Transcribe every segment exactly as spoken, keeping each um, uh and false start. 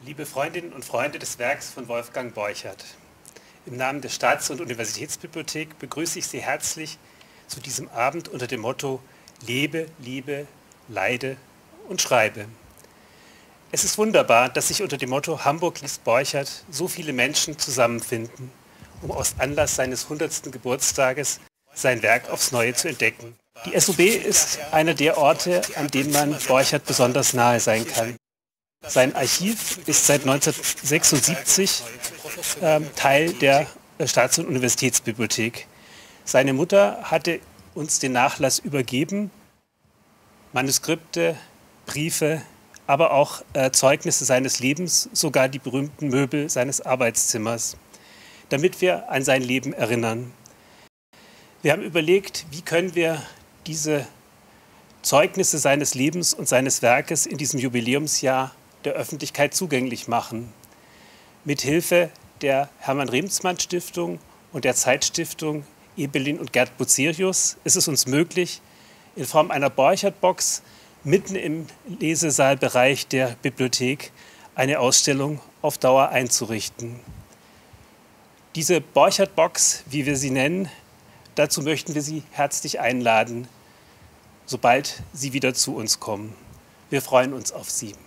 Liebe Freundinnen und Freunde des Werks von Wolfgang Borchert, im Namen der Staats- und Universitätsbibliothek begrüße ich Sie herzlich zu diesem Abend unter dem Motto Lebe, Liebe, Leide und Schreibe. Es ist wunderbar, dass sich unter dem Motto Hamburg liest Borchert so viele Menschen zusammenfinden, um aus Anlass seines hundertsten Geburtstages sein Werk aufs Neue zu entdecken. Die S U B ist einer der Orte, an denen man Borchert besonders nahe sein kann. Sein Archiv ist seit neunzehnhundertsechsundsiebzig äh, Teil der Staats- und Universitätsbibliothek. Seine Mutter hatte uns den Nachlass übergeben, Manuskripte, Briefe, aber auch äh, Zeugnisse seines Lebens, sogar die berühmten Möbel seines Arbeitszimmers, damit wir an sein Leben erinnern. Wir haben überlegt, wie können wir diese Zeugnisse seines Lebens und seines Werkes in diesem Jubiläumsjahr der Öffentlichkeit zugänglich machen. Mit Hilfe der Hermann-Remsmann-Stiftung und der Zeitstiftung Ebelin und Gerd Bucerius ist es uns möglich, in Form einer Borchert-Box mitten im Lesesaalbereich der Bibliothek eine Ausstellung auf Dauer einzurichten. Diese Borchert-Box, wie wir sie nennen, dazu möchten wir Sie herzlich einladen, sobald Sie wieder zu uns kommen. Wir freuen uns auf Sie.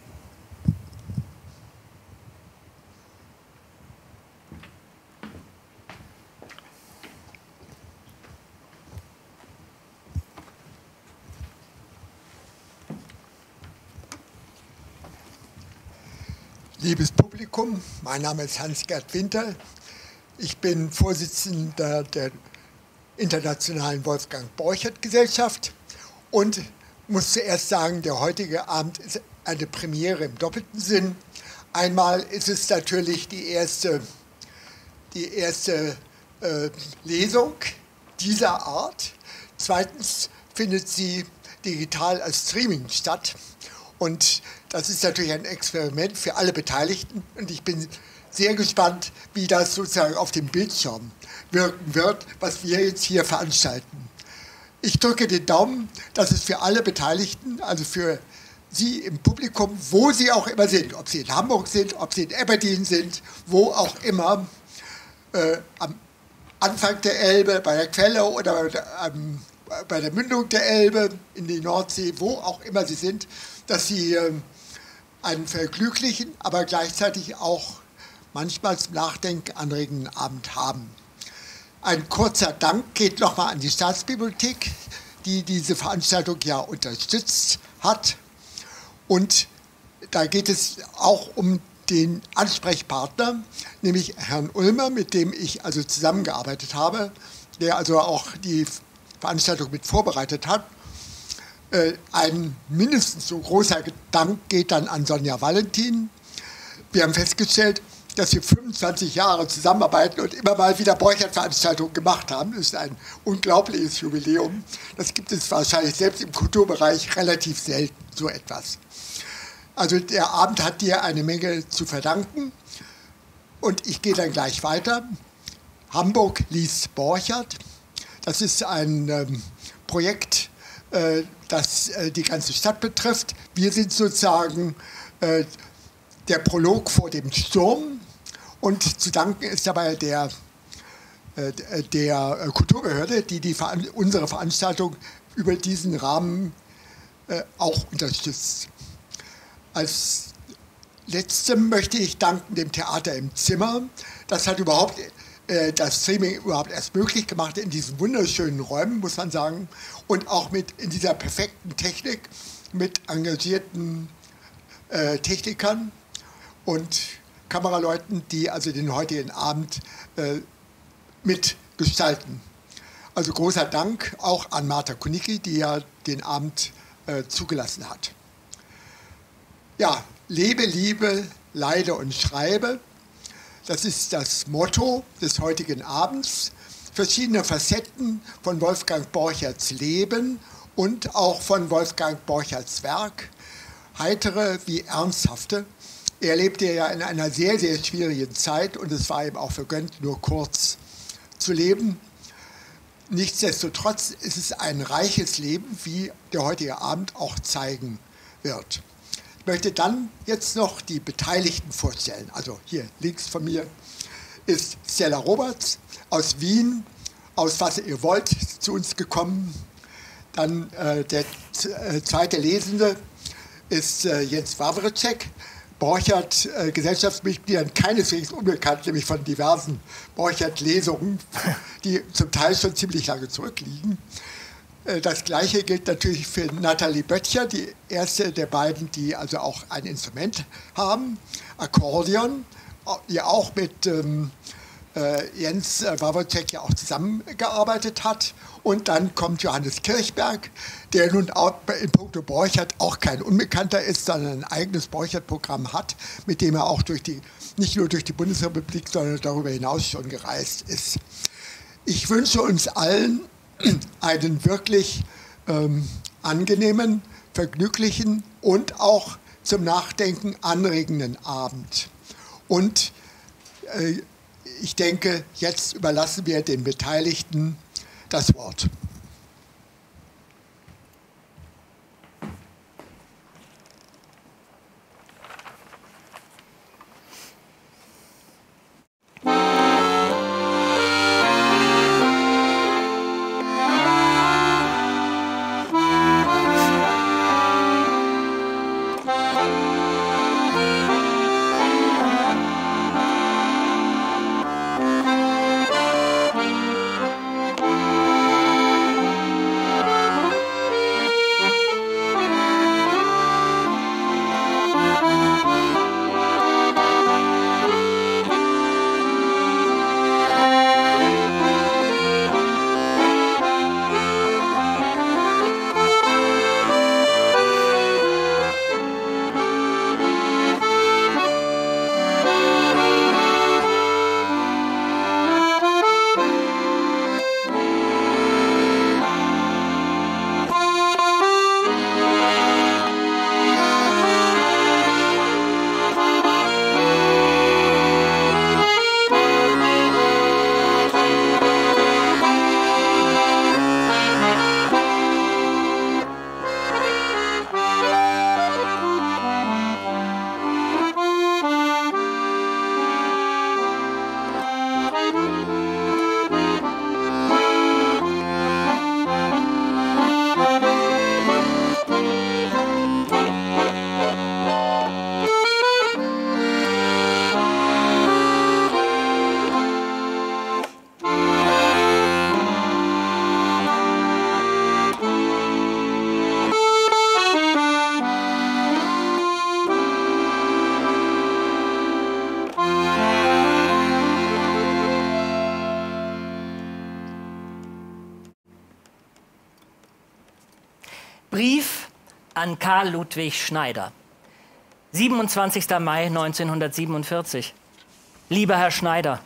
Liebes Publikum, mein Name ist Hans-Gerd Winter. Ich bin Vorsitzender der Internationalen Wolfgang Borchert Gesellschaft und muss zuerst sagen, der heutige Abend ist eine Premiere im doppelten Sinn. Einmal ist es natürlich die erste, die erste äh, Lesung dieser Art. Zweitens findet sie digital als Streaming statt. Und das ist natürlich ein Experiment für alle Beteiligten. Und ich bin sehr gespannt, wie das sozusagen auf dem Bildschirm wirken wird, was wir jetzt hier veranstalten. Ich drücke den Daumen, dass es für alle Beteiligten, also für Sie im Publikum, wo Sie auch immer sind, ob Sie in Hamburg sind, ob Sie in Aberdeen sind, wo auch immer, äh, am Anfang der Elbe, bei der Quelle oder bei der, ähm, bei der Mündung der Elbe in die Nordsee, wo auch immer Sie sind, dass Sie äh, einen vergnüglichen, aber gleichzeitig auch manchmal zum Nachdenken anregenden Abend haben. Ein kurzer Dank geht nochmal an die Staatsbibliothek, die diese Veranstaltung ja unterstützt hat. Und da geht es auch um den Ansprechpartner, nämlich Herrn Ulmer, mit dem ich also zusammengearbeitet habe, der also auch die Veranstaltung mit vorbereitet hat. Ein mindestens so großer Dank geht dann an Sonja Valentin. Wir haben festgestellt, dass wir fünfundzwanzig Jahre zusammenarbeiten und immer mal wieder Borchert-Veranstaltungen gemacht haben. Das ist ein unglaubliches Jubiläum. Das gibt es wahrscheinlich selbst im Kulturbereich relativ selten, so etwas. Also der Abend hat dir eine Menge zu verdanken. Und ich gehe dann gleich weiter. Hamburg liest Borchert. Das ist ein ähm, Projekt, äh, das äh, die ganze Stadt betrifft. Wir sind sozusagen äh, der Prolog vor dem Sturm. Und zu danken ist dabei der, äh, der Kulturbehörde, die, die Veran- unsere Veranstaltung über diesen Rahmen äh, auch unterstützt. Als letztem möchte ich danken dem Theater im Zimmer. Das hat überhaupt äh, das Streaming überhaupt erst möglich gemacht in diesen wunderschönen Räumen, muss man sagen. Und auch mit in dieser perfekten Technik mit engagierten äh, Technikern und Kameraleuten, die also den heutigen Abend äh, mitgestalten. Also großer Dank auch an Marta Kunicki, die ja den Abend äh, zugelassen hat. Ja, lebe, liebe, leide und schreibe. Das ist das Motto des heutigen Abends. Verschiedene Facetten von Wolfgang Borcherts Leben und auch von Wolfgang Borcherts Werk. Heitere wie ernsthafte. Er lebte ja in einer sehr, sehr schwierigen Zeit und es war ihm auch vergönnt, nur kurz zu leben. Nichtsdestotrotz ist es ein reiches Leben, wie der heutige Abend auch zeigen wird. Ich möchte dann jetzt noch die Beteiligten vorstellen. Also hier links von mir ist Stella Roberts aus Wien, aus Was ihr wollt, zu uns gekommen. Dann äh, der äh, zweite Lesende ist äh, Jens Wawrczyk, Borchert, äh, Gesellschaftsmitgliedern keineswegs unbekannt, nämlich von diversen Borchert-Lesungen, die zum Teil schon ziemlich lange zurückliegen. Äh, das Gleiche gilt natürlich für Nathalie Böttcher, die erste der beiden, die also auch ein Instrument haben, Akkordeon, die auch mit ähm, äh, Jens Wawrczyk ja auch zusammengearbeitet hat. Und dann kommt Johannes Kirchberg, der nun auch in puncto Borchert auch kein Unbekannter ist, sondern ein eigenes Borchert-Programm hat, mit dem er auch durch die, nicht nur durch die Bundesrepublik, sondern darüber hinaus schon gereist ist. Ich wünsche uns allen einen wirklich ähm, angenehmen, vergnüglichen und auch zum Nachdenken anregenden Abend. Und äh, ich denke, jetzt überlassen wir den Beteiligten das Wort. Brief an Karl Ludwig Schneider. siebenundzwanzigster Mai neunzehnhundertsiebenundvierzig. Lieber Herr Schneider,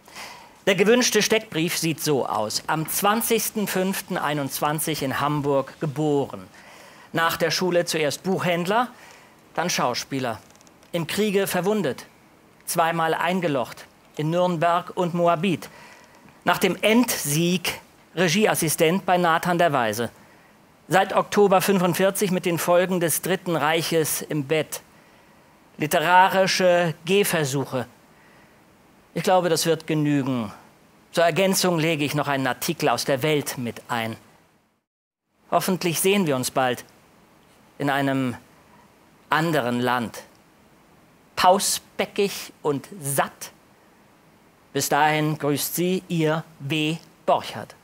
der gewünschte Steckbrief sieht so aus. Am zwanzigsten fünften einundzwanzig in Hamburg geboren. Nach der Schule zuerst Buchhändler, dann Schauspieler. Im Kriege verwundet, zweimal eingelocht, in Nürnberg und Moabit. Nach dem Endsieg Regieassistent bei Nathan der Weise. Seit Oktober fünfundvierzig mit den Folgen des Dritten Reiches im Bett. Literarische Gehversuche. Ich glaube, das wird genügen. Zur Ergänzung lege ich noch einen Artikel aus der Welt mit ein. Hoffentlich sehen wir uns bald in einem anderen Land. Pausbäckig und satt. Bis dahin grüßt Sie, Ihr W. Borchert.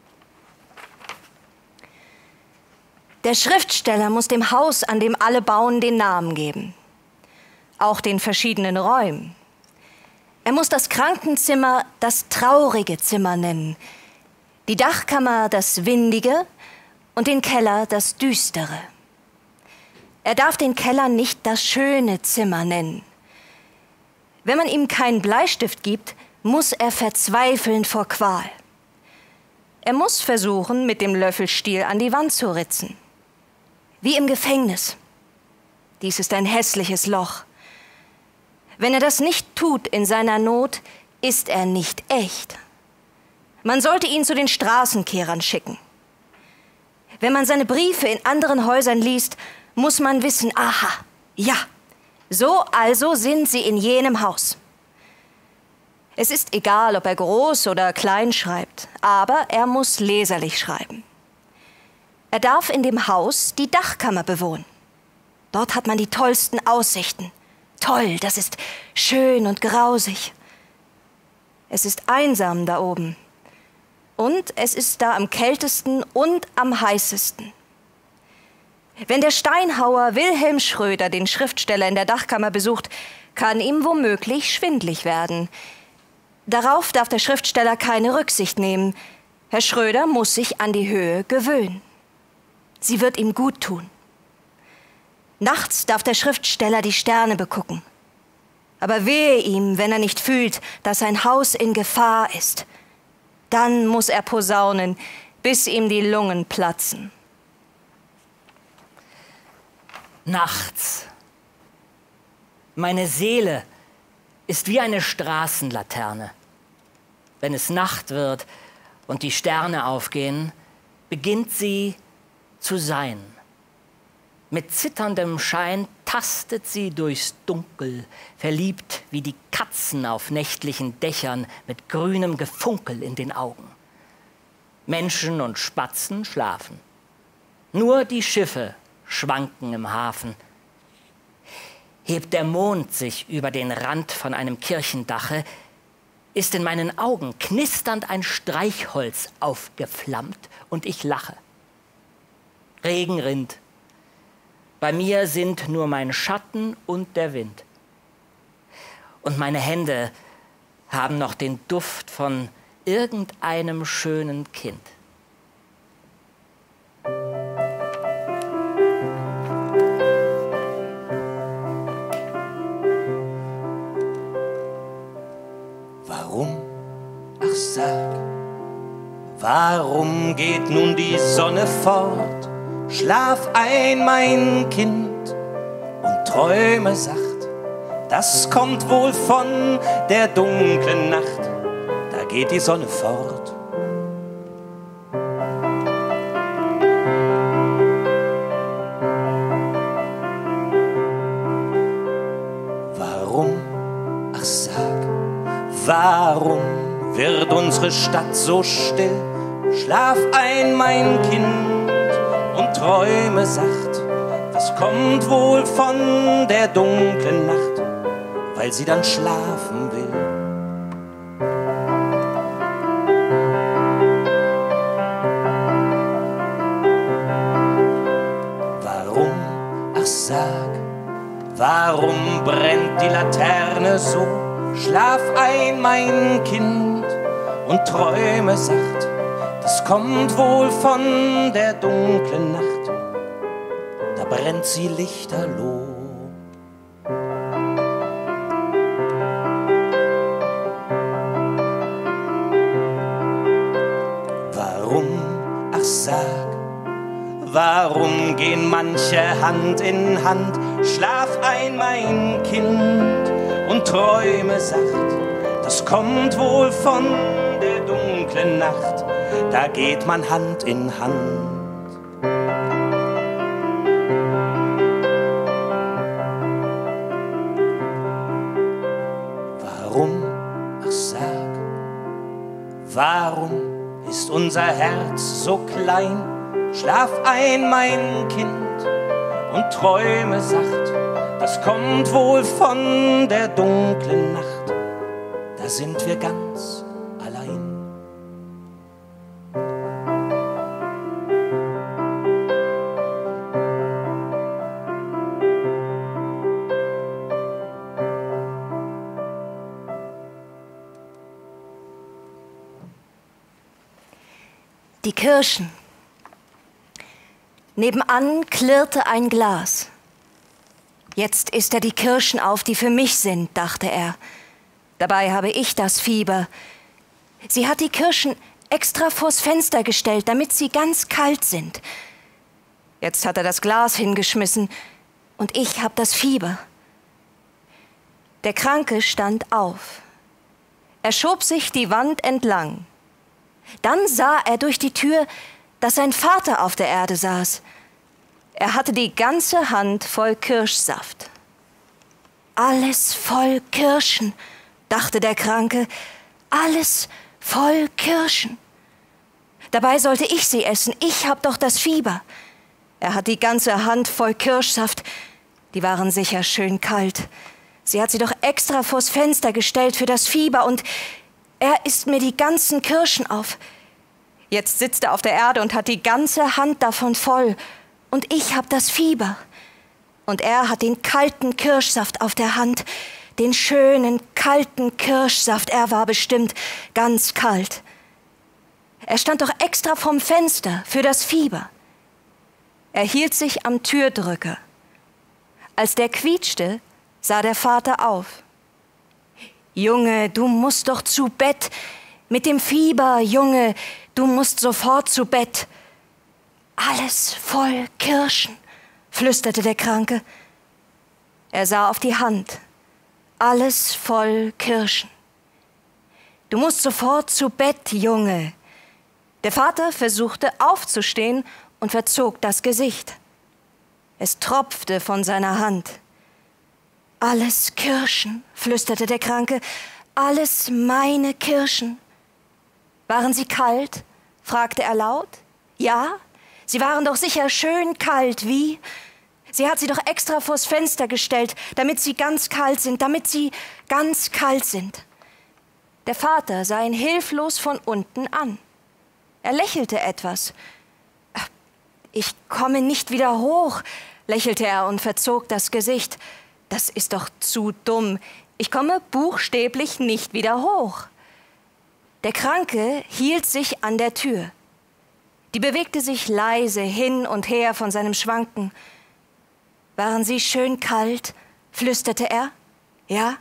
Der Schriftsteller muss dem Haus, an dem alle bauen, den Namen geben. Auch den verschiedenen Räumen. Er muss das Krankenzimmer das traurige Zimmer nennen, die Dachkammer das windige und den Keller das düstere. Er darf den Keller nicht das schöne Zimmer nennen. Wenn man ihm keinen Bleistift gibt, muss er verzweifeln vor Qual. Er muss versuchen, mit dem Löffelstiel an die Wand zu ritzen. Wie im Gefängnis. Dies ist ein hässliches Loch. Wenn er das nicht tut in seiner Not, ist er nicht echt. Man sollte ihn zu den Straßenkehrern schicken. Wenn man seine Briefe in anderen Häusern liest, muss man wissen, aha, Ja, so also sind sie in jenem Haus. Es ist egal, ob er groß oder klein schreibt, aber er muss leserlich schreiben. Er darf in dem Haus die Dachkammer bewohnen. Dort hat man die tollsten Aussichten. Toll, das ist schön und grausig. Es ist einsam da oben. Und es ist da am kältesten und am heißesten. Wenn der Steinhauer Wilhelm Schröder den Schriftsteller in der Dachkammer besucht, kann ihm womöglich schwindlig werden. Darauf darf der Schriftsteller keine Rücksicht nehmen. Herr Schröder muss sich an die Höhe gewöhnen. Sie wird ihm gut tun. Nachts darf der Schriftsteller die Sterne begucken. Aber wehe ihm, wenn er nicht fühlt, dass sein Haus in Gefahr ist. Dann muss er posaunen, bis ihm die Lungen platzen. Nachts. Meine Seele ist wie eine Straßenlaterne. Wenn es Nacht wird und die Sterne aufgehen, beginnt sie zu sein. Mit zitterndem Schein tastet sie durchs Dunkel, verliebt wie die Katzen auf nächtlichen Dächern mit grünem Gefunkel in den Augen. Menschen und Spatzen schlafen. Nur die Schiffe schwanken im Hafen. Hebt der Mond sich über den Rand von einem Kirchendache, ist in meinen Augen knisternd ein Streichholz aufgeflammt und ich lache. Regen rinnt. Bei mir sind nur mein Schatten und der Wind. Und meine Hände haben noch den Duft von irgendeinem schönen Kind. Warum? Ach sag, warum geht nun die Sonne fort? Schlaf ein, mein Kind, und träume sacht. Das kommt wohl von der dunklen Nacht, da geht die Sonne fort. Warum, ach sag, warum wird unsere Stadt so still? Schlaf ein, mein Kind, und träume sacht, das kommt wohl von der dunklen Nacht, weil sie dann schlafen will. Warum, ach sag, warum brennt die Laterne so? Schlaf ein, mein Kind, und träume sacht, das kommt wohl von der dunklen Nacht, da brennt sie lichterloh. Warum, ach sag, warum gehen manche Hand in Hand? Schlaf ein, mein Kind, und träume sacht, das kommt wohl von der dunklen Nacht, da geht man Hand in Hand. Warum, ach sag, warum ist unser Herz so klein? Schlaf ein, mein Kind, und träume sacht, das kommt wohl von der dunklen Nacht, da sind wir ganz allein. Die Kirschen. Nebenan klirrte ein Glas. Jetzt isst er die Kirschen auf, die für mich sind, dachte er. Dabei habe ich das Fieber. Sie hat die Kirschen extra vors Fenster gestellt, damit sie ganz kalt sind. Jetzt hat er das Glas hingeschmissen und ich habe das Fieber. Der Kranke stand auf. Er schob sich die Wand entlang. Dann sah er durch die Tür, dass sein Vater auf der Erde saß. Er hatte die ganze Hand voll Kirschsaft. Alles voll Kirschen, dachte der Kranke, alles voll Kirschen. Dabei sollte ich sie essen, ich hab doch das Fieber. Er hat die ganze Hand voll Kirschsaft, die waren sicher schön kalt. Sie hat sie doch extra vors Fenster gestellt für das Fieber und er isst mir die ganzen Kirschen auf. Jetzt sitzt er auf der Erde und hat die ganze Hand davon voll und ich hab das Fieber. Und er hat den kalten Kirschsaft auf der Hand, den schönen, kalten Kirschsaft. Er war bestimmt ganz kalt. Er stand doch extra vorm Fenster für das Fieber. Er hielt sich am Türdrücker. Als der quietschte, sah der Vater auf. »Junge, du musst doch zu Bett. Mit dem Fieber, Junge, du musst sofort zu Bett.« »Alles voll Kirschen«, flüsterte der Kranke. Er sah auf die Hand. Alles voll Kirschen. »Du musst sofort zu Bett, Junge.« Der Vater versuchte aufzustehen und verzog das Gesicht. Es tropfte von seiner Hand. »Alles Kirschen«, flüsterte der Kranke. »Alles meine Kirschen.« »Waren sie kalt?«, fragte er laut. »Ja, sie waren doch sicher schön kalt, wie? Sie hat sie doch extra vors Fenster gestellt, damit sie ganz kalt sind, damit sie ganz kalt sind.« Der Vater sah ihn hilflos von unten an. Er lächelte etwas. »Ich komme nicht wieder hoch«, lächelte er und verzog das Gesicht. »Das ist doch zu dumm. Ich komme buchstäblich nicht wieder hoch.« Der Kranke hielt sich an der Tür. Die bewegte sich leise hin und her von seinem Schwanken. »Waren Sie schön kalt?«, flüsterte er. »Ja?«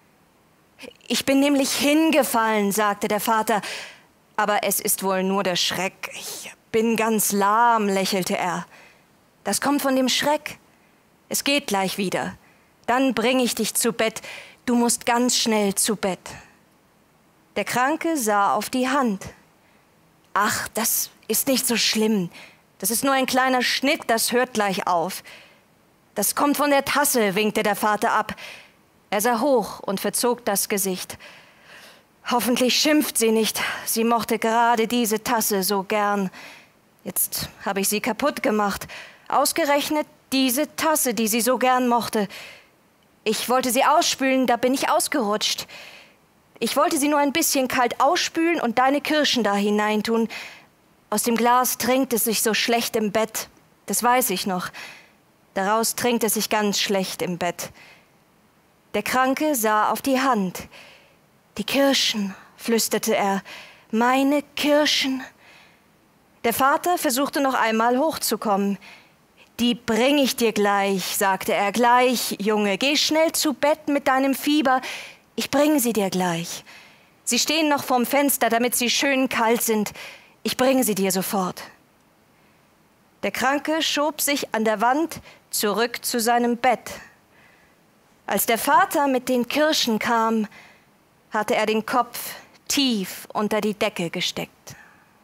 »Ich bin nämlich hingefallen«, sagte der Vater. »Aber es ist wohl nur der Schreck. Ich bin ganz lahm«, lächelte er. »Das kommt von dem Schreck. Es geht gleich wieder. Dann bringe ich dich zu Bett. Du musst ganz schnell zu Bett.« Der Kranke sah auf die Hand. »Ach, das ist nicht so schlimm. Das ist nur ein kleiner Schnitt, das hört gleich auf.« »Das kommt von der Tasse«, winkte der Vater ab. Er sah hoch und verzog das Gesicht. »Hoffentlich schimpft sie nicht. Sie mochte gerade diese Tasse so gern. Jetzt habe ich sie kaputt gemacht. Ausgerechnet diese Tasse, die sie so gern mochte. Ich wollte sie ausspülen, da bin ich ausgerutscht. Ich wollte sie nur ein bisschen kalt ausspülen und deine Kirschen da hineintun. Aus dem Glas trinkt es sich so schlecht im Bett. Das weiß ich noch. Daraus trinkt es sich ganz schlecht im Bett.« Der Kranke sah auf die Hand. »Die Kirschen«, flüsterte er, »meine Kirschen.« Der Vater versuchte noch einmal hochzukommen. »Die bring ich dir gleich«, sagte er, »gleich, Junge, geh schnell zu Bett mit deinem Fieber, ich bringe sie dir gleich. Sie stehen noch vorm Fenster, damit sie schön kalt sind, ich bringe sie dir sofort.« Der Kranke schob sich an der Wand zurück zu seinem Bett. Als der Vater mit den Kirschen kam, hatte er den Kopf tief unter die Decke gesteckt.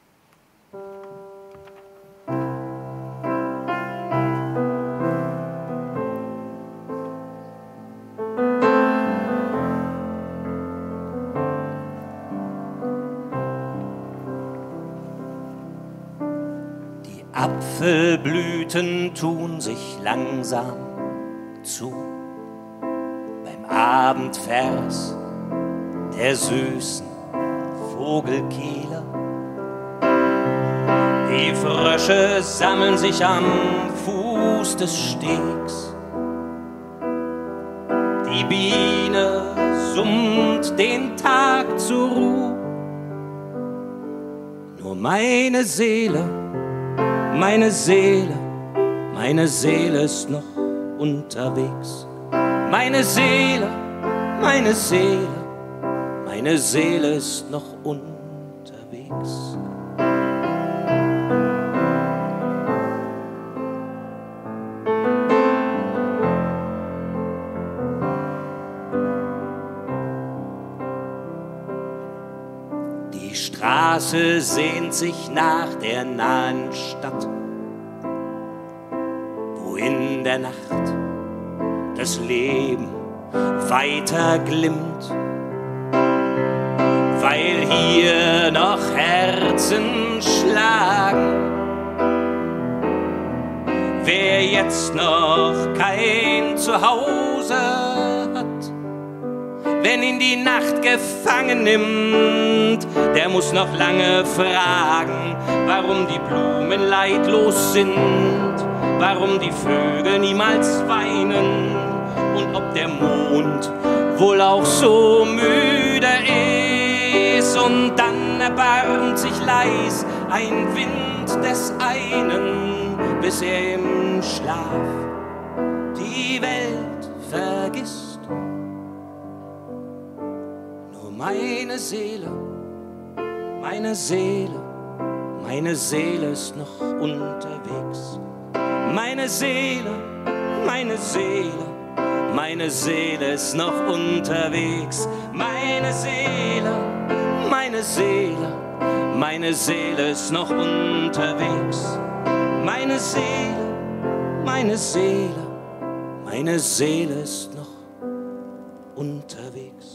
Die Apfelblüten tun sich langsam zu beim Abendvers der süßen Vogelkehler. Die Frösche sammeln sich am Fuß des Stegs. Die Biene summt den Tag zur Ruhe. Nur meine Seele, meine Seele, meine Seele ist noch unterwegs. Meine Seele, meine Seele, meine Seele ist noch unterwegs. Die Straße sehnt sich nach der nahen Stadt. in der Nacht das Leben weiter glimmt, weil hier noch Herzen schlagen. Wer jetzt noch kein Zuhause hat, wenn ihn die Nacht gefangen nimmt, der muss noch lange fragen, warum die Blumen leidlos sind, warum die Vögel niemals weinen und ob der Mond wohl auch so müde ist. Und dann erbarmt sich leis ein Wind des einen, bis er im Schlaf die Welt vergisst. Nur meine Seele, meine Seele, meine Seele ist noch unterwegs. Meine Seele, meine Seele, meine Seele ist noch unterwegs. Meine Seele, meine Seele, meine Seele ist noch unterwegs. Meine Seele, meine Seele, meine Seele ist noch unterwegs.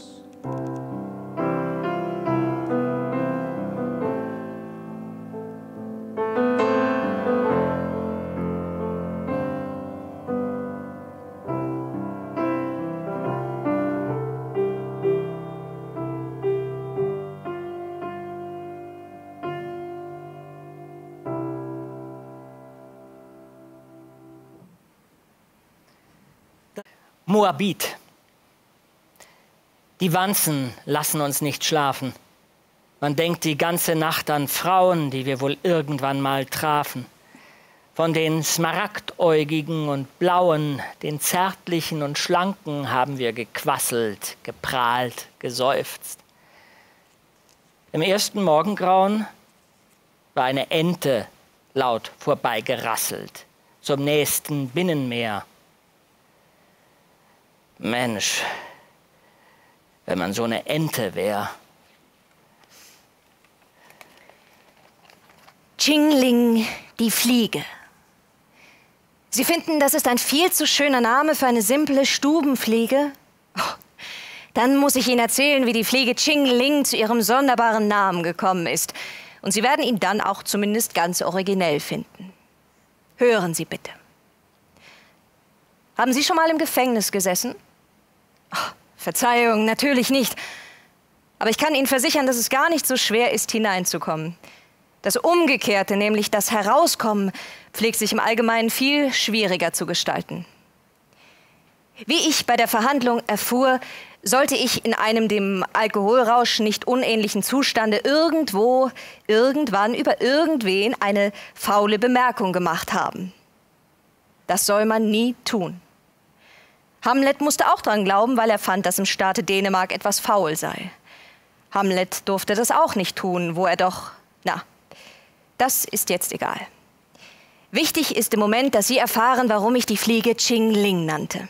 Moabit. Die Wanzen lassen uns nicht schlafen. Man denkt die ganze Nacht an Frauen, die wir wohl irgendwann mal trafen. Von den smaragdäugigen und blauen, den zärtlichen und schlanken haben wir gequasselt, geprahlt, geseufzt. Im ersten Morgengrauen war eine Ente laut vorbeigerasselt zum nächsten Binnenmeer. Mensch, wenn man so eine Ente wäre. Chingling, die Fliege. Sie finden, das ist ein viel zu schöner Name für eine simple Stubenfliege? Oh, dann muss ich Ihnen erzählen, wie die Fliege Chingling zu ihrem sonderbaren Namen gekommen ist. Und Sie werden ihn dann auch zumindest ganz originell finden. Hören Sie bitte. Haben Sie schon mal im Gefängnis gesessen? Oh, Verzeihung, natürlich nicht. Aber ich kann Ihnen versichern, dass es gar nicht so schwer ist, hineinzukommen. Das Umgekehrte, nämlich das Herauskommen, pflegt sich im Allgemeinen viel schwieriger zu gestalten. Wie ich bei der Verhandlung erfuhr, sollte ich in einem dem Alkoholrausch nicht unähnlichen Zustande irgendwo, irgendwann über irgendwen eine faule Bemerkung gemacht haben. Das soll man nie tun. Hamlet musste auch dran glauben, weil er fand, dass im Staate Dänemark etwas faul sei. Hamlet durfte das auch nicht tun, wo er doch... Na, das ist jetzt egal. Wichtig ist im Moment, dass Sie erfahren, warum ich die Fliege Chingling nannte.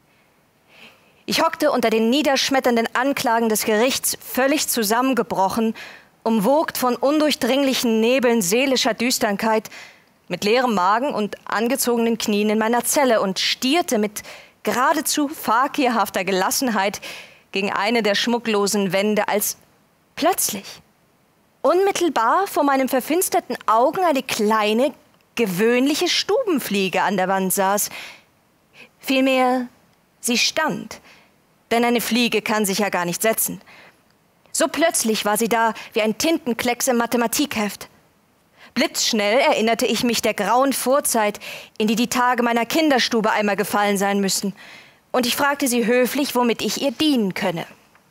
Ich hockte unter den niederschmetternden Anklagen des Gerichts völlig zusammengebrochen, umwogt von undurchdringlichen Nebeln seelischer Düsternkeit, mit leerem Magen und angezogenen Knien in meiner Zelle und stierte mit geradezu fakirhafter Gelassenheit gegen eine der schmucklosen Wände, als plötzlich, unmittelbar vor meinen verfinsterten Augen, eine kleine, gewöhnliche Stubenfliege an der Wand saß. Vielmehr, sie stand, denn eine Fliege kann sich ja gar nicht setzen. So plötzlich war sie da wie ein Tintenklecks im Mathematikheft. Blitzschnell erinnerte ich mich der grauen Vorzeit, in die die Tage meiner Kinderstube einmal gefallen sein müssten. Und ich fragte sie höflich, womit ich ihr dienen könne.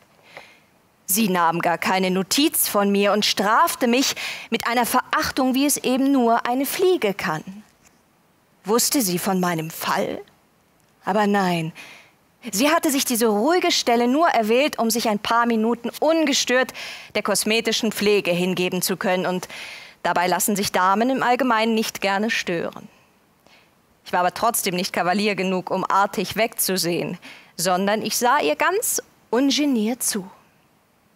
Sie nahm gar keine Notiz von mir und strafte mich mit einer Verachtung, wie es eben nur eine Fliege kann. Wusste sie von meinem Fall? Aber nein, sie hatte sich diese ruhige Stelle nur erwählt, um sich ein paar Minuten ungestört der kosmetischen Pflege hingeben zu können. Und dabei lassen sich Damen im Allgemeinen nicht gerne stören. Ich war aber trotzdem nicht Kavalier genug, um artig wegzusehen, sondern ich sah ihr ganz ungeniert zu.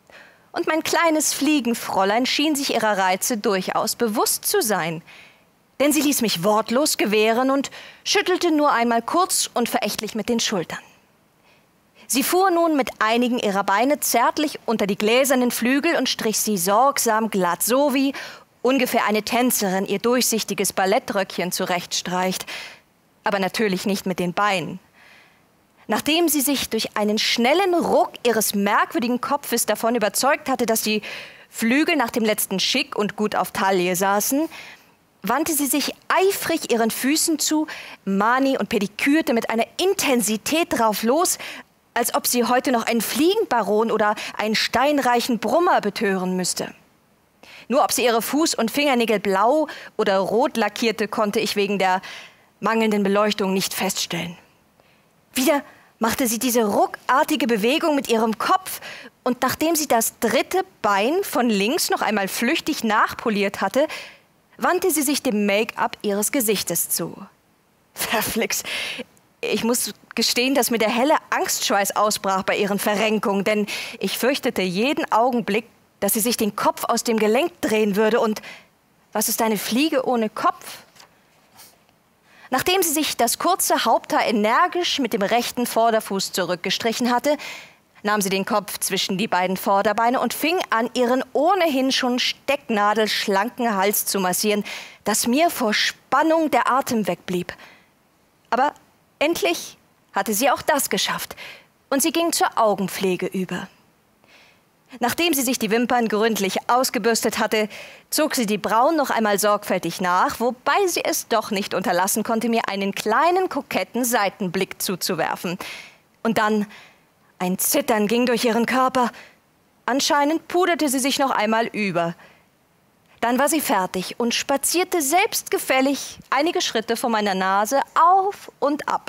Und mein kleines Fliegenfräulein schien sich ihrer Reize durchaus bewusst zu sein. Denn sie ließ mich wortlos gewähren und schüttelte nur einmal kurz und verächtlich mit den Schultern. Sie fuhr nun mit einigen ihrer Beine zärtlich unter die gläsernen Flügel und strich sie sorgsam glatt, so wie ungefähr eine Tänzerin ihr durchsichtiges Ballettröckchen zurechtstreicht, aber natürlich nicht mit den Beinen. Nachdem sie sich durch einen schnellen Ruck ihres merkwürdigen Kopfes davon überzeugt hatte, dass die Flügel nach dem letzten schick und gut auf Taille saßen, wandte sie sich eifrig ihren Füßen zu, mani und pedikürte mit einer Intensität drauf los, als ob sie heute noch einen Fliegenbaron oder einen steinreichen Brummer betören müsste. Nur ob sie ihre Fuß- und Fingernägel blau oder rot lackierte, konnte ich wegen der mangelnden Beleuchtung nicht feststellen. Wieder machte sie diese ruckartige Bewegung mit ihrem Kopf und nachdem sie das dritte Bein von links noch einmal flüchtig nachpoliert hatte, wandte sie sich dem Make-up ihres Gesichtes zu. Verflixt. Ich muss gestehen, dass mir der helle Angstschweiß ausbrach bei ihren Verrenkungen, denn ich fürchtete jeden Augenblick, dass sie sich den Kopf aus dem Gelenk drehen würde. Und was ist eine Fliege ohne Kopf? Nachdem sie sich das kurze Haupthaar energisch mit dem rechten Vorderfuß zurückgestrichen hatte, nahm sie den Kopf zwischen die beiden Vorderbeine und fing an, ihren ohnehin schon stecknadelschlanken Hals zu massieren, dass mir vor Spannung der Atem wegblieb. Aber endlich hatte sie auch das geschafft und sie ging zur Augenpflege über. Nachdem sie sich die Wimpern gründlich ausgebürstet hatte, zog sie die Brauen noch einmal sorgfältig nach, wobei sie es doch nicht unterlassen konnte, mir einen kleinen, koketten Seitenblick zuzuwerfen. Und dann ein Zittern ging durch ihren Körper. Anscheinend puderte sie sich noch einmal über. Dann war sie fertig und spazierte selbstgefällig einige Schritte vor meiner Nase auf und ab.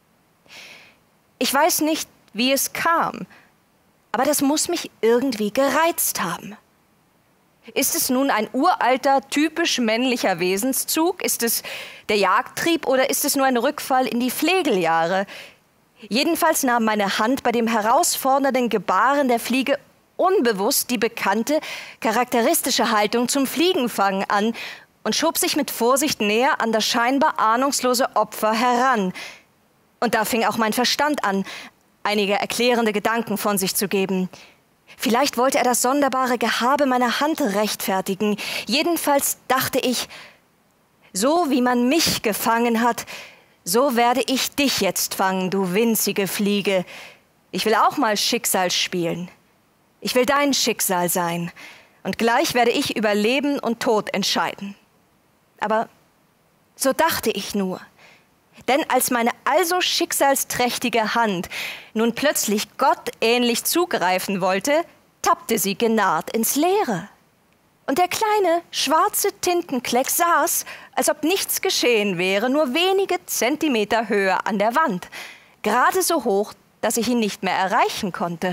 Ich weiß nicht, wie es kam, aber das muss mich irgendwie gereizt haben. Ist es nun ein uralter, typisch männlicher Wesenszug? Ist es der Jagdtrieb oder ist es nur ein Rückfall in die Flegeljahre? Jedenfalls nahm meine Hand bei dem herausfordernden Gebaren der Fliege unbewusst die bekannte, charakteristische Haltung zum Fliegenfangen an und schob sich mit Vorsicht näher an das scheinbar ahnungslose Opfer heran. Und da fing auch mein Verstand an, einige erklärende Gedanken von sich zu geben. Vielleicht wollte er das sonderbare Gehabe meiner Hand rechtfertigen. Jedenfalls dachte ich, so wie man mich gefangen hat, so werde ich dich jetzt fangen, du winzige Fliege. Ich will auch mal Schicksal spielen. Ich will dein Schicksal sein. Und gleich werde ich über Leben und Tod entscheiden. Aber so dachte ich nur. Denn als meine also schicksalsträchtige Hand nun plötzlich gottähnlich zugreifen wollte, tappte sie genarrt ins Leere. Und der kleine, schwarze Tintenklecks saß, als ob nichts geschehen wäre, nur wenige Zentimeter höher an der Wand. Gerade so hoch, dass ich ihn nicht mehr erreichen konnte.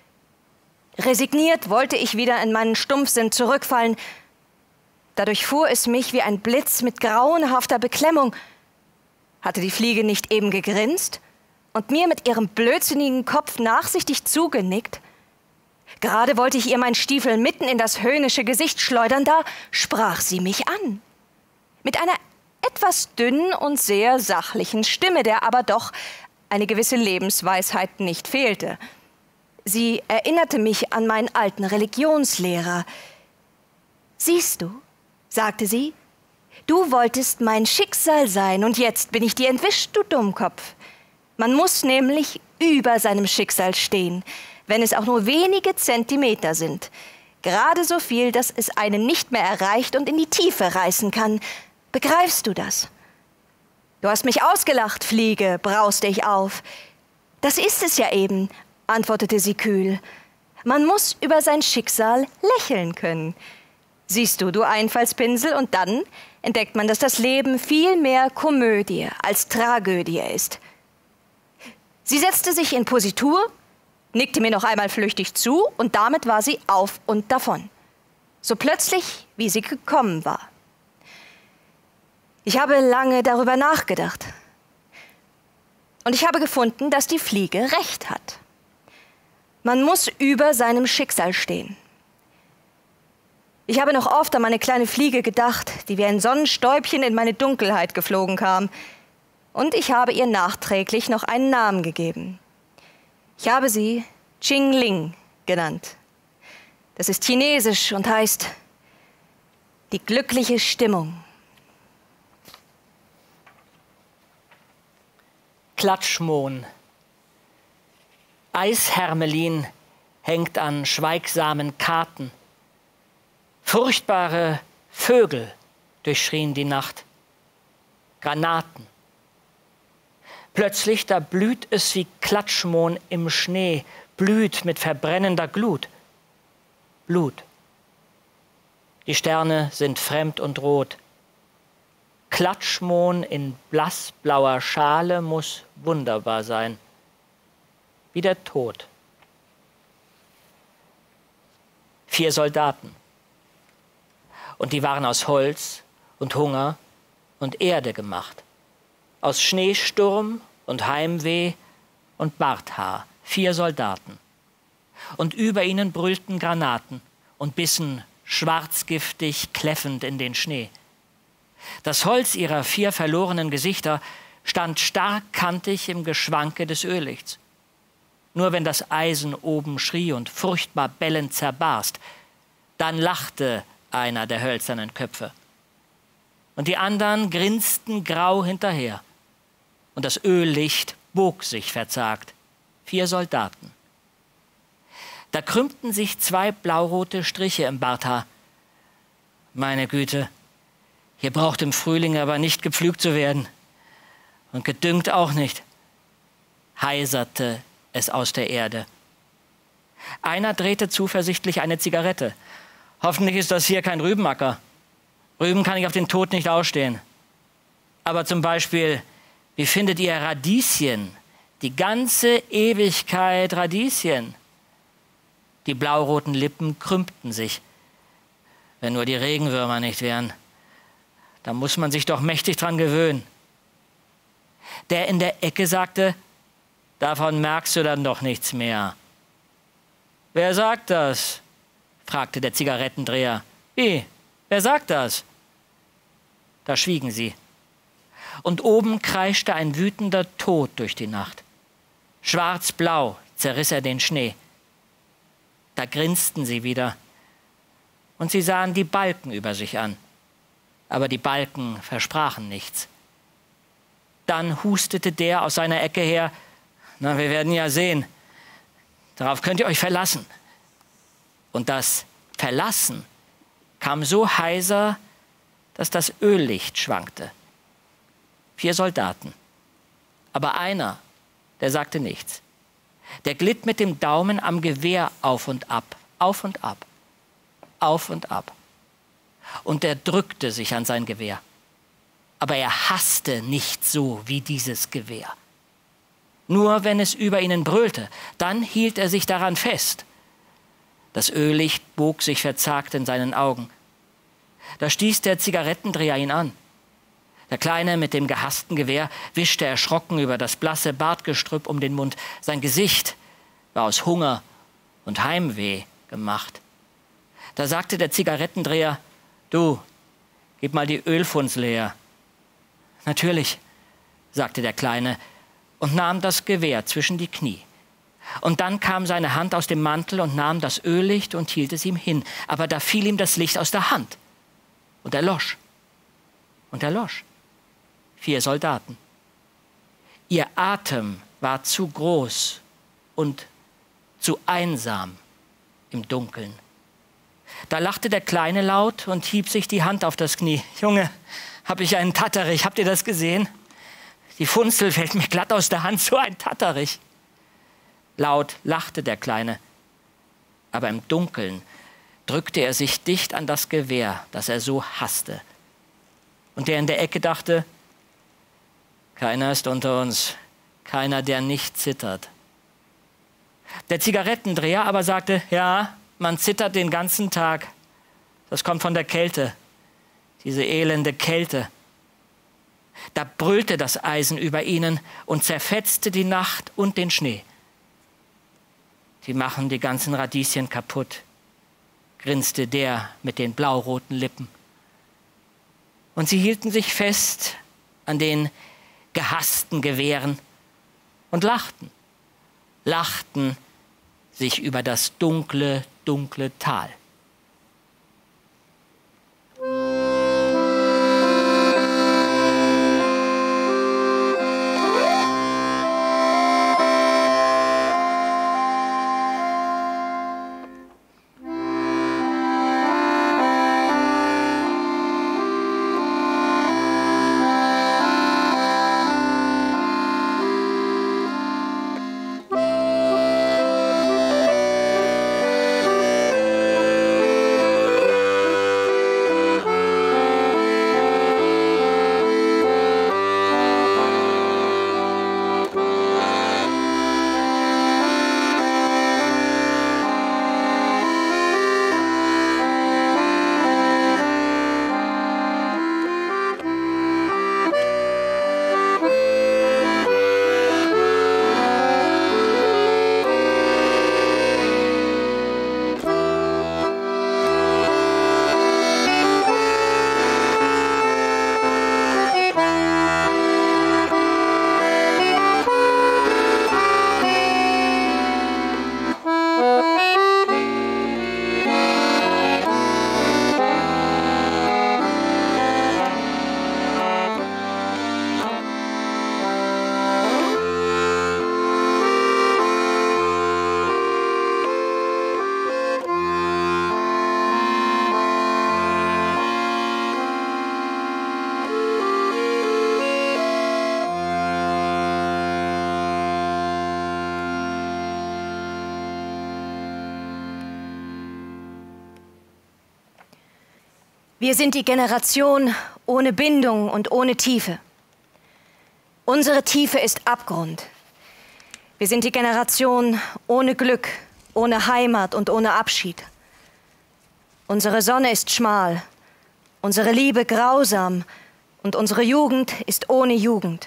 Resigniert wollte ich wieder in meinen Stumpfsinn zurückfallen. Da durchfuhr es mich wie ein Blitz mit grauenhafter Beklemmung. Hatte die Fliege nicht eben gegrinst und mir mit ihrem blödsinnigen Kopf nachsichtig zugenickt? Gerade wollte ich ihr meinen Stiefel mitten in das höhnische Gesicht schleudern, da sprach sie mich an. Mit einer etwas dünnen und sehr sachlichen Stimme, der aber doch eine gewisse Lebensweisheit nicht fehlte. Sie erinnerte mich an meinen alten Religionslehrer. »Siehst du«, sagte sie, »du wolltest mein Schicksal sein und jetzt bin ich dir entwischt, du Dummkopf. Man muss nämlich über seinem Schicksal stehen, wenn es auch nur wenige Zentimeter sind. Gerade so viel, dass es einen nicht mehr erreicht und in die Tiefe reißen kann. Begreifst du das?« »Du hast mich ausgelacht, Fliege«, brauste ich auf. »Das ist es ja eben«, antwortete sie kühl. »Man muss über sein Schicksal lächeln können. Siehst du, du Einfallspinsel, und dann entdeckt man, dass das Leben viel mehr Komödie als Tragödie ist.« Sie setzte sich in Positur, nickte mir noch einmal flüchtig zu und damit war sie auf und davon. So plötzlich, wie sie gekommen war. Ich habe lange darüber nachgedacht. Und ich habe gefunden, dass die Fliege recht hat. Man muss über seinem Schicksal stehen. Ich habe noch oft an meine kleine Fliege gedacht, die wie ein Sonnenstäubchen in meine Dunkelheit geflogen kam. Und ich habe ihr nachträglich noch einen Namen gegeben. Ich habe sie Qingling genannt. Das ist chinesisch und heißt die glückliche Stimmung. Klatschmohn. Eishermelin hängt an schweigsamen Karten. Furchtbare Vögel durchschrien die Nacht. Granaten. Plötzlich, da blüht es wie Klatschmohn im Schnee, blüht mit verbrennender Glut. Blut. Die Sterne sind fremd und rot. Klatschmohn in blassblauer Schale muss wunderbar sein. Wie der Tod. Vier Soldaten. Und die waren aus Holz und Hunger und Erde gemacht. Aus Schneesturm und Heimweh und Barthaar. Vier Soldaten. Und über ihnen brüllten Granaten und bissen schwarzgiftig kläffend in den Schnee. Das Holz ihrer vier verlorenen Gesichter stand starkkantig im Geschwanke des Öllichts. Nur wenn das Eisen oben schrie und furchtbar bellend zerbarst, dann lachte einer der hölzernen Köpfe. Und die anderen grinsten grau hinterher. Und das Öllicht bog sich verzagt. Vier Soldaten. Da krümmten sich zwei blaurote Striche im Barthaar. Meine Güte, hier braucht im Frühling aber nicht gepflügt zu werden. Und gedüngt auch nicht, heiserte es aus der Erde. Einer drehte zuversichtlich eine Zigarette. Hoffentlich ist das hier kein Rübenacker. Rüben kann ich auf den Tod nicht ausstehen. Aber zum Beispiel, wie findet ihr Radieschen? Die ganze Ewigkeit Radieschen. Die blauroten Lippen krümmten sich. Wenn nur die Regenwürmer nicht wären. Da muss man sich doch mächtig dran gewöhnen. Der in der Ecke sagte, davon merkst du dann doch nichts mehr. Wer sagt das? Fragte der Zigarettendreher. Wie? Wer sagt das? Da schwiegen sie. Und oben kreischte ein wütender Tod durch die Nacht. Schwarzblau zerriss er den Schnee. Da grinsten sie wieder. Und sie sahen die Balken über sich an. Aber die Balken versprachen nichts. Dann hustete der aus seiner Ecke her, na, wir werden ja sehen. Darauf könnt ihr euch verlassen. Und das Verlassen kam so heiser, dass das Öllicht schwankte. Vier Soldaten. Aber einer, der sagte nichts. Der glitt mit dem Daumen am Gewehr auf und ab, auf und ab, auf und ab. Und er drückte sich an sein Gewehr. Aber er hasste nicht so wie dieses Gewehr. Nur wenn es über ihnen brüllte, dann hielt er sich daran fest. Das Öllicht bog sich verzagt in seinen Augen. Da stieß der Zigarettendreher ihn an. Der Kleine mit dem gehassten Gewehr wischte erschrocken über das blasse Bartgestrüpp um den Mund. Sein Gesicht war aus Hunger und Heimweh gemacht. Da sagte der Zigarettendreher, du, gib mal die Ölfunzel her. Natürlich, sagte der Kleine und nahm das Gewehr zwischen die Knie. Und dann kam seine Hand aus dem Mantel und nahm das Öllicht und hielt es ihm hin. Aber da fiel ihm das Licht aus der Hand. Und er losch. Und er losch. Vier Soldaten. Ihr Atem war zu groß und zu einsam im Dunkeln. Da lachte der Kleine laut und hieb sich die Hand auf das Knie. Junge, hab ich einen Tatterich, habt ihr das gesehen? Die Funzel fällt mir glatt aus der Hand, so ein Tatterich. Laut lachte der Kleine, aber im Dunkeln drückte er sich dicht an das Gewehr, das er so hasste. Und der in der Ecke dachte, keiner ist unter uns, keiner, der nicht zittert. Der Zigarettendreher aber sagte, ja, man zittert den ganzen Tag. Das kommt von der Kälte, diese elende Kälte. Da brüllte das Eisen über ihnen und zerfetzte die Nacht und den Schnee. Die machen die ganzen Radieschen kaputt. grinste der mit den blauroten Lippen. Und sie hielten sich fest an den gehassten Gewehren und lachten, lachten sich über das dunkle, dunkle Tal. Wir sind die Generation ohne Bindung und ohne Tiefe. Unsere Tiefe ist Abgrund. Wir sind die Generation ohne Glück, ohne Heimat und ohne Abschied. Unsere Sonne ist schmal, unsere Liebe grausam und unsere Jugend ist ohne Jugend.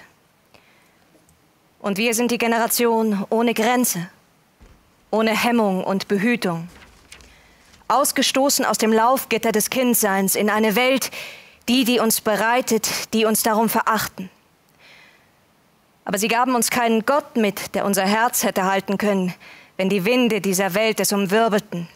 Und wir sind die Generation ohne Grenze, ohne Hemmung und Behütung. Ausgestoßen aus dem Laufgitter des Kindseins in eine Welt, die, die uns bereitet, die uns darum verachten. Aber sie gaben uns keinen Gott mit, der unser Herz hätte halten können, wenn die Winde dieser Welt es umwirbelten.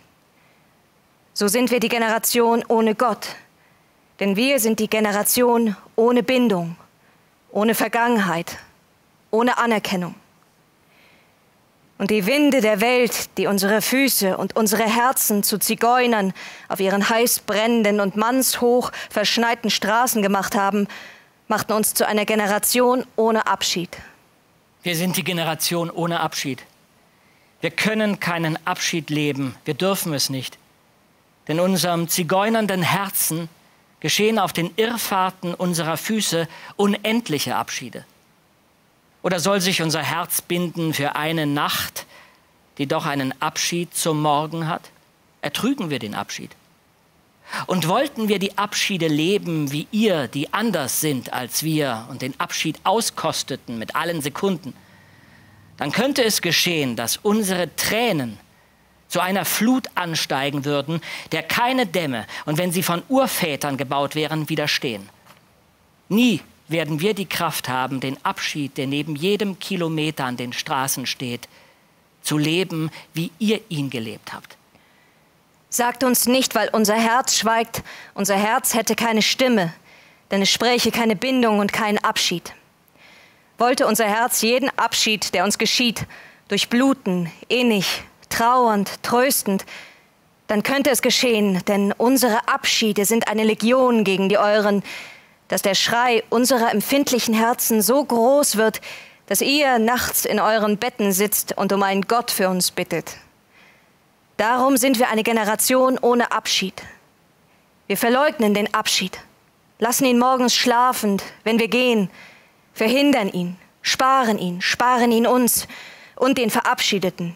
So sind wir die Generation ohne Gott, denn wir sind die Generation ohne Bindung, ohne Vergangenheit, ohne Anerkennung. Und die Winde der Welt, die unsere Füße und unsere Herzen zu Zigeunern auf ihren heiß brennenden und mannshoch verschneiten Straßen gemacht haben, machten uns zu einer Generation ohne Abschied. Wir sind die Generation ohne Abschied. Wir können keinen Abschied leben, wir dürfen es nicht. Denn unserem zigeunernden Herzen geschehen auf den Irrfahrten unserer Füße unendliche Abschiede. Oder soll sich unser Herz binden für eine Nacht, die doch einen Abschied zum Morgen hat? Ertrügen wir den Abschied? Und wollten wir die Abschiede leben, wie ihr, die anders sind als wir und den Abschied auskosteten mit allen Sekunden, dann könnte es geschehen, dass unsere Tränen zu einer Flut ansteigen würden, der keine Dämme, und wenn sie von Urvätern gebaut wären, widerstehen. Nie werden wir die Kraft haben, den Abschied, der neben jedem Kilometer an den Straßen steht, zu leben, wie ihr ihn gelebt habt. Sagt uns nicht, weil unser Herz schweigt, unser Herz hätte keine Stimme, denn es spräche keine Bindung und keinen Abschied. Wollte unser Herz jeden Abschied, der uns geschieht, durchbluten, innig, trauernd, tröstend, dann könnte es geschehen, denn unsere Abschiede sind eine Legion gegen die euren, dass der Schrei unserer empfindlichen Herzen so groß wird, dass ihr nachts in euren Betten sitzt und um einen Gott für uns bittet. Darum sind wir eine Generation ohne Abschied. Wir verleugnen den Abschied, lassen ihn morgens schlafend, wenn wir gehen, verhindern ihn, sparen ihn, sparen ihn uns und den Verabschiedeten.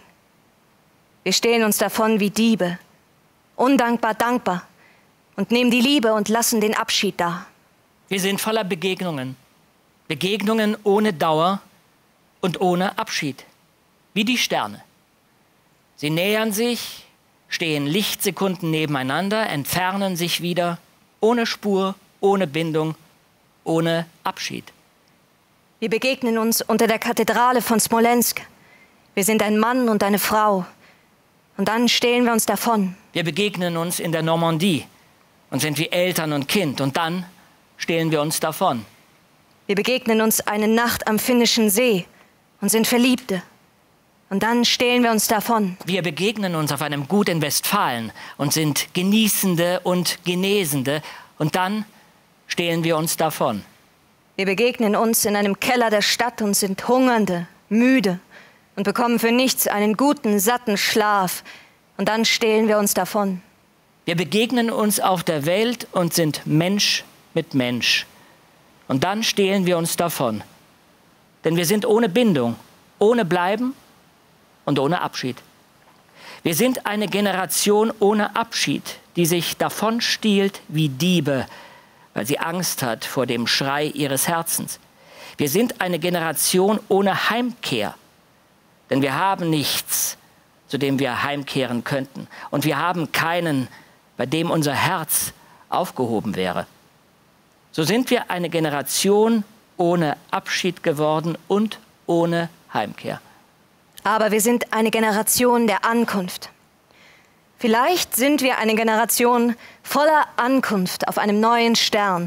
Wir stehlen uns davon wie Diebe, undankbar dankbar und nehmen die Liebe und lassen den Abschied da. Wir sind voller Begegnungen. Begegnungen ohne Dauer und ohne Abschied. Wie die Sterne. Sie nähern sich, stehen Lichtsekunden nebeneinander, entfernen sich wieder, ohne Spur, ohne Bindung, ohne Abschied. Wir begegnen uns unter der Kathedrale von Smolensk. Wir sind ein Mann und eine Frau. Und dann stehlen wir uns davon. Wir begegnen uns in der Normandie und sind wie Eltern und Kind. Und dann stehlen wir uns davon. Wir begegnen uns eine Nacht am Finnischen See und sind Verliebte. Und dann stehlen wir uns davon. Wir begegnen uns auf einem Gut in Westfalen und sind Genießende und Genesende. Und dann stehlen wir uns davon. Wir begegnen uns in einem Keller der Stadt und sind Hungernde, müde und bekommen für nichts einen guten, satten Schlaf. Und dann stehlen wir uns davon. Wir begegnen uns auf der Welt und sind Mensch mit Mensch. Und dann stehlen wir uns davon. Denn wir sind ohne Bindung, ohne Bleiben und ohne Abschied. Wir sind eine Generation ohne Abschied, die sich davon stiehlt wie Diebe, weil sie Angst hat vor dem Schrei ihres Herzens. Wir sind eine Generation ohne Heimkehr, denn wir haben nichts, zu dem wir heimkehren könnten. Und wir haben keinen, bei dem unser Herz aufgehoben wäre. So sind wir eine Generation ohne Abschied geworden und ohne Heimkehr. Aber wir sind eine Generation der Ankunft. Vielleicht sind wir eine Generation voller Ankunft auf einem neuen Stern,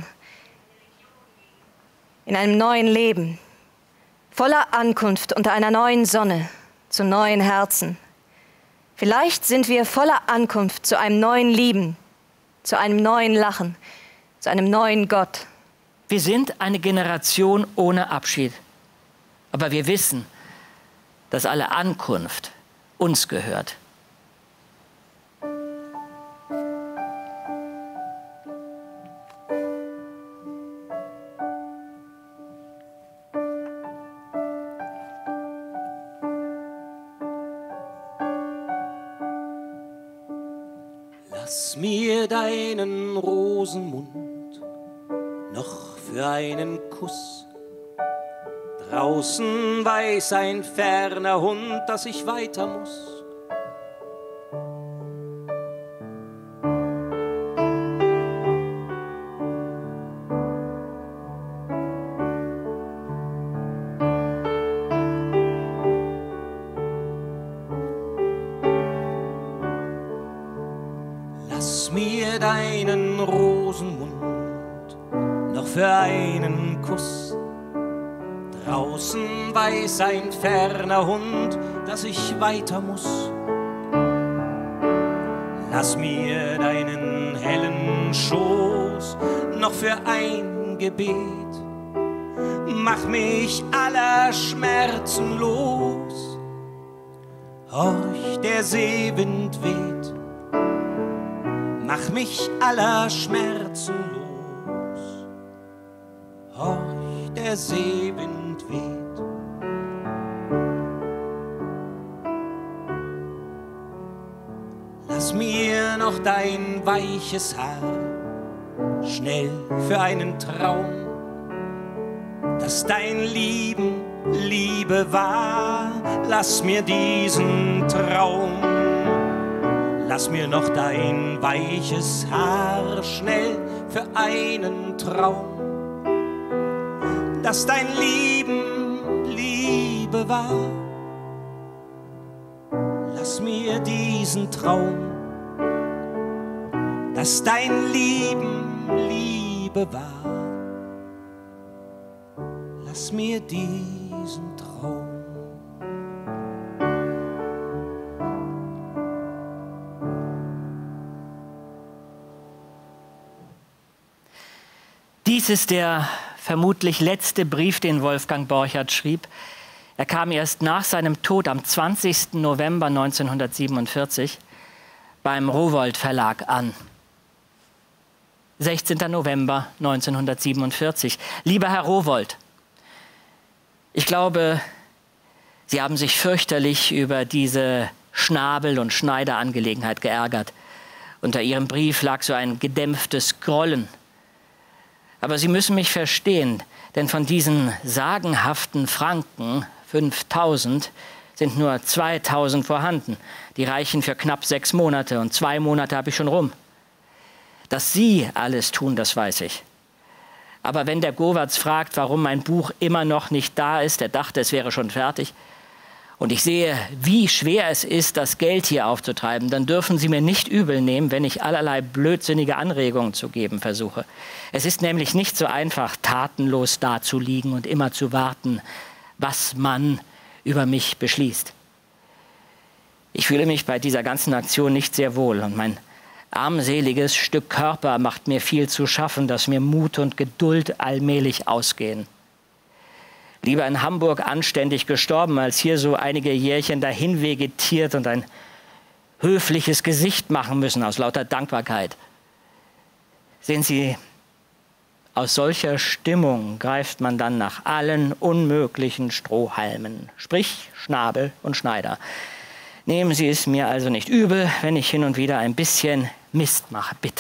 in einem neuen Leben, voller Ankunft unter einer neuen Sonne, zu neuen Herzen. Vielleicht sind wir voller Ankunft zu einem neuen Lieben, zu einem neuen Lachen, zu einem neuen Gott. Wir sind eine Generation ohne Abschied. Aber wir wissen, dass alle Ankunft uns gehört. Lass mir deinen Rosenmund noch für einen Kuss. Draußen weiß ein ferner Hund, dass ich weiter muss. Lass mir deinen Rosenmund noch für einen Kuss. Draußen weiß ein ferner Hund, dass ich weiter muss. Lass mir deinen hellen Schoß noch für ein Gebet. Mach mich aller Schmerzen los. Horch, der Seewind weht. Mach mich aller Schmerzen los. Horch, der Seewind weht. Lass mir noch dein weiches Haar, schnell für einen Traum, dass dein Lieben Liebe war. Lass mir diesen Traum. Lass mir noch dein weiches Haar, schnell für einen Traum, dass dein Lieben Liebe war. Lass mir diesen Traum, dass dein Lieben Liebe war. Lass mir diesen Traum. Dies ist der vermutlich letzte Brief, den Wolfgang Borchert schrieb. Er kam erst nach seinem Tod am zwanzigsten November neunzehnhundertsiebenundvierzig beim Rowohlt Verlag an. sechzehnten November neunzehnhundertsiebenundvierzig. Lieber Herr Rowohlt, ich glaube, Sie haben sich fürchterlich über diese Schnabel- und Schneiderangelegenheit geärgert. Unter Ihrem Brief lag so ein gedämpftes Grollen. Aber Sie müssen mich verstehen, denn von diesen sagenhaften Franken, fünftausend, sind nur zweitausend vorhanden. Die reichen für knapp sechs Monate und zwei Monate habe ich schon rum. Dass Sie alles tun, das weiß ich. Aber wenn der Govatz fragt, warum mein Buch immer noch nicht da ist, er dachte, es wäre schon fertig, und ich sehe, wie schwer es ist, das Geld hier aufzutreiben, dann dürfen Sie mir nicht übel nehmen, wenn ich allerlei blödsinnige Anregungen zu geben versuche. Es ist nämlich nicht so einfach, tatenlos dazuliegen und immer zu warten, was man über mich beschließt. Ich fühle mich bei dieser ganzen Aktion nicht sehr wohl und mein armseliges Stück Körper macht mir viel zu schaffen, dass mir Mut und Geduld allmählich ausgehen. Lieber in Hamburg anständig gestorben, als hier so einige Jährchen dahin vegetiert und ein höfliches Gesicht machen müssen aus lauter Dankbarkeit. Sehen Sie, aus solcher Stimmung greift man dann nach allen unmöglichen Strohhalmen, sprich Schnabel und Schneider. Nehmen Sie es mir also nicht übel, wenn ich hin und wieder ein bisschen Mist mache, bitte.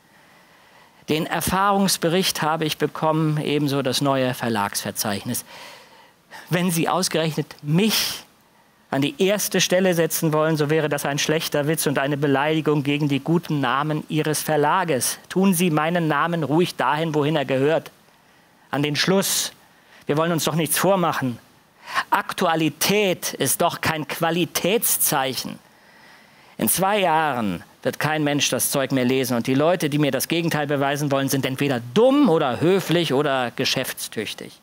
Den Erfahrungsbericht habe ich bekommen, ebenso das neue Verlagsverzeichnis. Wenn Sie ausgerechnet mich an die erste Stelle setzen wollen, so wäre das ein schlechter Witz und eine Beleidigung gegen die guten Namen Ihres Verlages. Tun Sie meinen Namen ruhig dahin, wohin er gehört. An den Schluss. Wir wollen uns doch nichts vormachen. Aktualität ist doch kein Qualitätszeichen. In zwei Jahren wird kein Mensch das Zeug mehr lesen und die Leute, die mir das Gegenteil beweisen wollen, sind entweder dumm oder höflich oder geschäftstüchtig.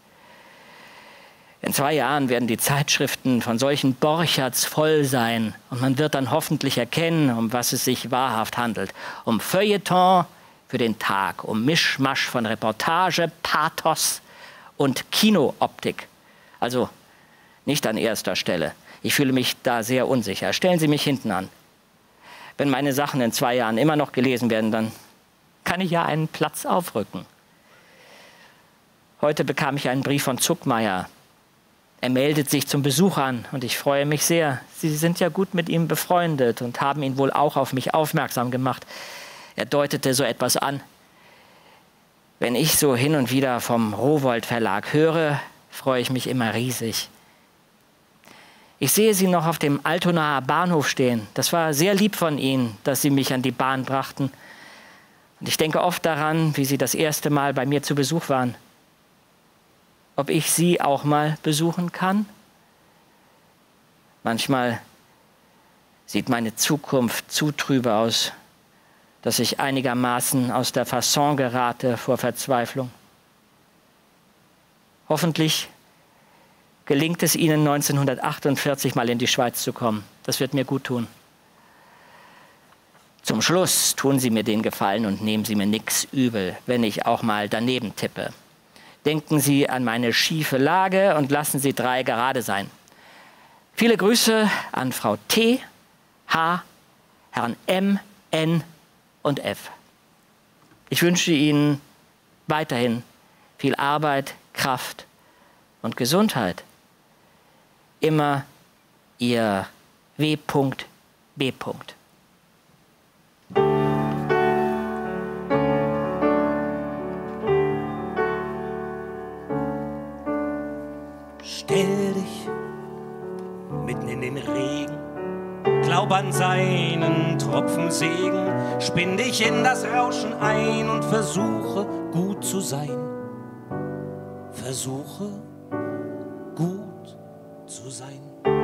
In zwei Jahren werden die Zeitschriften von solchen Borcherts voll sein und man wird dann hoffentlich erkennen, um was es sich wahrhaft handelt. Um Feuilleton für den Tag, um Mischmasch von Reportage, Pathos und Kinooptik. Also nicht an erster Stelle. Ich fühle mich da sehr unsicher. Stellen Sie mich hinten an. Wenn meine Sachen in zwei Jahren immer noch gelesen werden, dann kann ich ja einen Platz aufrücken. Heute bekam ich einen Brief von Zuckmayer. Er meldet sich zum Besuch an und ich freue mich sehr. Sie sind ja gut mit ihm befreundet und haben ihn wohl auch auf mich aufmerksam gemacht. Er deutete so etwas an. Wenn ich so hin und wieder vom Rowohlt Verlag höre, freue ich mich immer riesig. Ich sehe Sie noch auf dem Altonaer Bahnhof stehen. Das war sehr lieb von Ihnen, dass Sie mich an die Bahn brachten. Und ich denke oft daran, wie Sie das erste Mal bei mir zu Besuch waren. Ob ich Sie auch mal besuchen kann? Manchmal sieht meine Zukunft zu trübe aus, dass ich einigermaßen aus der Fasson gerate vor Verzweiflung. Hoffentlich gelingt es Ihnen neunzehnhundertachtundvierzig mal in die Schweiz zu kommen. Das wird mir gut tun. Zum Schluss tun Sie mir den Gefallen und nehmen Sie mir nichts übel, wenn ich auch mal daneben tippe. Denken Sie an meine schiefe Lage und lassen Sie drei gerade sein. Viele Grüße an Frau T, H, Herrn M, N und F. Ich wünsche Ihnen weiterhin viel Arbeit, Kraft und Gesundheit. Immer Ihr W B Stell dich mitten in den Regen, glaub an seinen Tropfen Segen, spinn dich in das Rauschen ein und versuche gut zu sein. Versuche gut zu sein.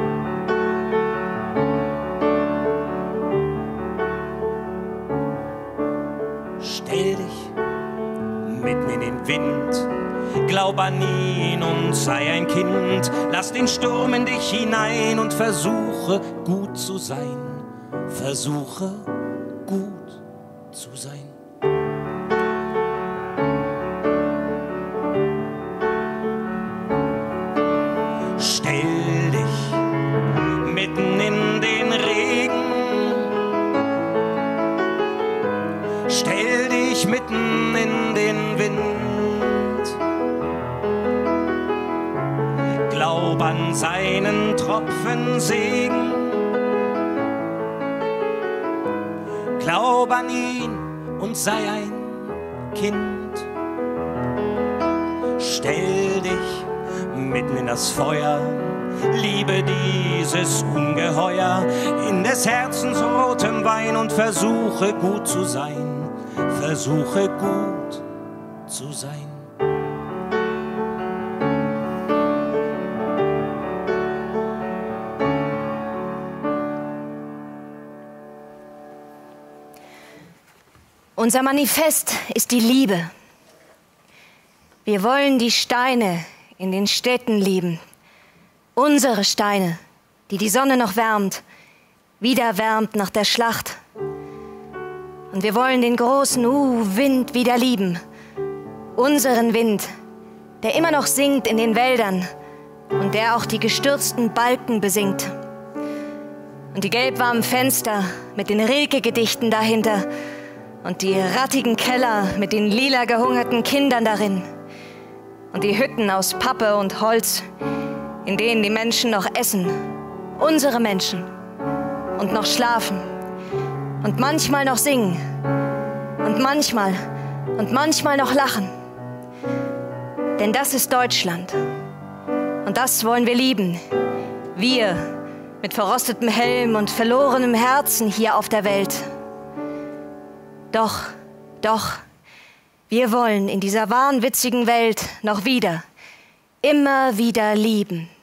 Stell dich mitten in den Wind, glaub an ihn und sei ein Kind. Lass den Sturm in dich hinein und versuche gut zu sein. Versuche gut zu sein. Stell dich mitten in den Regen. Stell dich mitten in den Wind. Glaub an seinen Tropfen Segen. Glaub an ihn und sei ein Kind. Stell dich mitten in das Feuer, liebe dieses Ungeheuer in des Herzens rotem Wein und versuche gut zu sein, versuche gut zu sein. Unser Manifest ist die Liebe. Wir wollen die Steine in den Städten lieben. Unsere Steine, die die Sonne noch wärmt, wieder wärmt nach der Schlacht. Und wir wollen den großen Uh-Wind wieder lieben. Unseren Wind, der immer noch singt in den Wäldern und der auch die gestürzten Balken besingt. Und die gelbwarmen Fenster mit den Rilke-Gedichten dahinter und die rattigen Keller mit den lila gehungerten Kindern darin. Und die Hütten aus Pappe und Holz, in denen die Menschen noch essen, unsere Menschen, und noch schlafen und manchmal noch singen und manchmal und manchmal noch lachen. Denn das ist Deutschland und das wollen wir lieben. Wir mit verrostetem Helm und verlorenem Herzen hier auf der Welt. Doch, doch, wir wollen in dieser wahnwitzigen Welt noch wieder, immer wieder lieben.